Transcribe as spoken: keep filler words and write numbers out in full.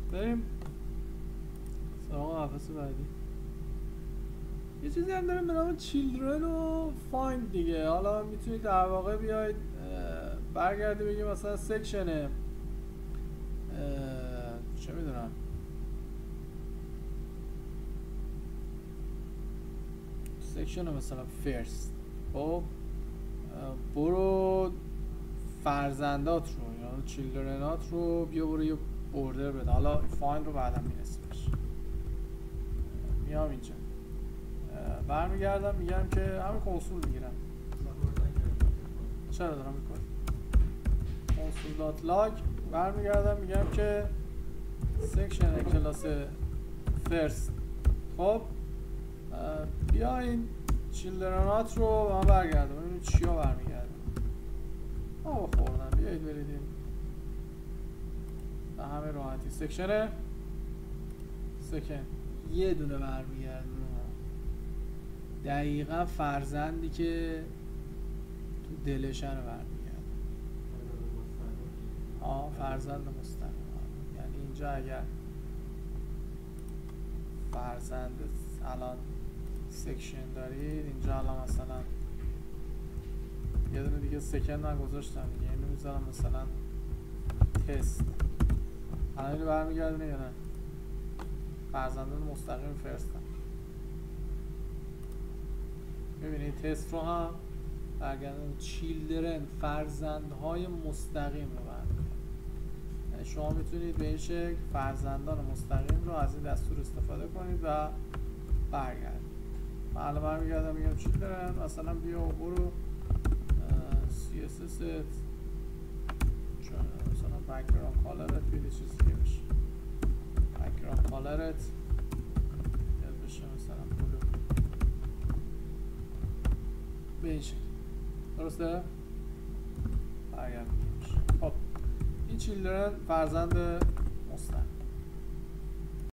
بریم سراغ قفس بعدی. یه چیزی هم داریم به نام children و find دیگه. حالا میتونید در واقع بیاید برگردی بگیم مثلا سکشنه چه میدونم سکشن مثلا فرست، خب برو فرزندات رو یا چیلدرنات رو بیا برو یه اوردر بده. حالا فایند رو بعدا میرسیم بهش. میام اینجا برمیگردم میگم که همین کنسول میگیرم. چرا دارم میکنم کنسول دات لاگ برمیگردم میگم که سکشن کلاس فرست، خب بیا این چیلدرنات رو من برگردم ببینیم چیا برمیگردم. آه خوردم بیایید بریدیم به همه راحتی. سکشن سکن یه دونه برمیگردم دقیقا فرزندی که تو دلشن رو برمیگردم. آه فرزند مستقیم، یعنی اینجا اگر فرزند الان سکشن دارید اینجا الان مثلا یه دونه دیگه سکن من گذاشتم دیگه، اینو میذارم مثلا تست. الان اینو برمیگردونه یا نه؟ فرزندان مستقیم فرستم. ببینید تست رو هم برگردون چیلدرن فرزندهای مستقیم رو برمیگردونه. یعنی شما میتونید به این شکل فرزندان مستقیم رو از این دستور استفاده کنید و برگردید. من الان برمیگردم میگم چیلدرن مثلا بیا و برو سی اس اس چون مثلا بک‌گراند کالرت بیاد چیز دیگه بشه، بک‌گراند کالرت یاد بشه مثلا بلو به این شکل. درسته؟ برگردیم. خب این چیلدرن فرزند مستقیم.